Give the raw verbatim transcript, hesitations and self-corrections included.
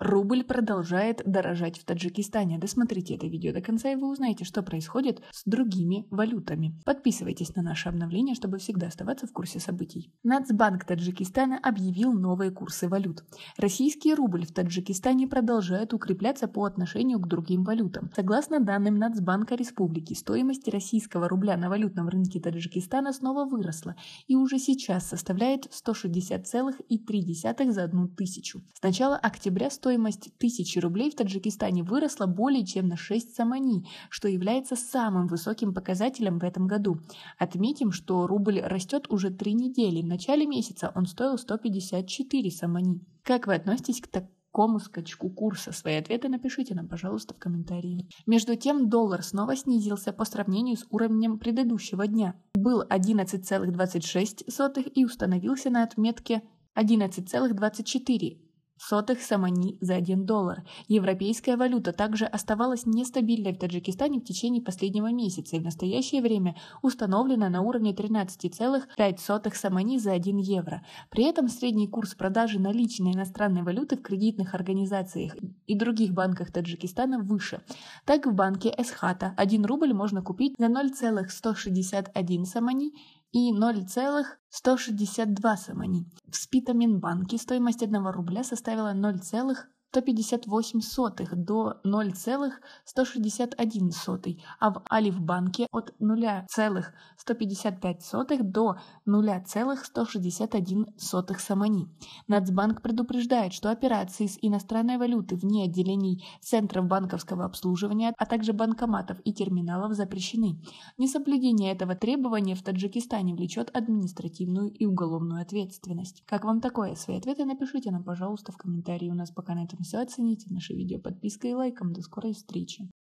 Рубль продолжает дорожать в Таджикистане. Досмотрите это видео до конца, и вы узнаете, что происходит с другими валютами. Подписывайтесь на наши обновления, чтобы всегда оставаться в курсе событий. Нацбанк Таджикистана объявил новые курсы валют. Российский рубль в Таджикистане продолжает укрепляться по отношению к другим валютам. Согласно данным Нацбанка Республики, стоимость российского рубля на валютном рынке Таджикистана снова выросла и уже сейчас составляет сто шестьдесят целых три десятых за одну тысячу. С начала октября стоимость Стоимость тысячи рублей в Таджикистане выросла более чем на шесть самани, что является самым высоким показателем в этом году. Отметим, что рубль растет уже три недели. В начале месяца он стоил сто пятьдесят четыре самани. Как вы относитесь к такому скачку курса? Свои ответы напишите нам, пожалуйста, в комментарии. Между тем, доллар снова снизился по сравнению с уровнем предыдущего дня. Был одиннадцать целых двадцать шесть сотых и установился на отметке одиннадцать целых двадцать четыре сотых самани за один доллар. Европейская валюта также оставалась нестабильной в Таджикистане в течение последнего месяца и в настоящее время установлена на уровне тринадцать целых пять сотых самани за один евро. При этом средний курс продажи наличной иностранной валюты в кредитных организациях и других банках Таджикистана выше. Так, в банке Эсхата один рубль можно купить за ноль целых сто шестьдесят один самани и ноль целых сто шестьдесят два самани. В Спитаминбанке стоимость одного рубля составила ноль целых сто пятьдесят восемь сотых до ноль целых сто шестьдесят один сотый, а в Алифбанке от ноль целых сто пятьдесят пять сотых до ноль целых сто шестьдесят один сотых самани. Нацбанк предупреждает, что операции с иностранной валюты вне отделений центров банковского обслуживания, а также банкоматов и терминалов запрещены. Несоблюдение этого требования в Таджикистане влечет административную и уголовную ответственность. Как вам такое? Свои ответы напишите нам, пожалуйста, в комментарии. У нас пока на этом все. Оцените наше видео подпиской и лайком. До скорой встречи.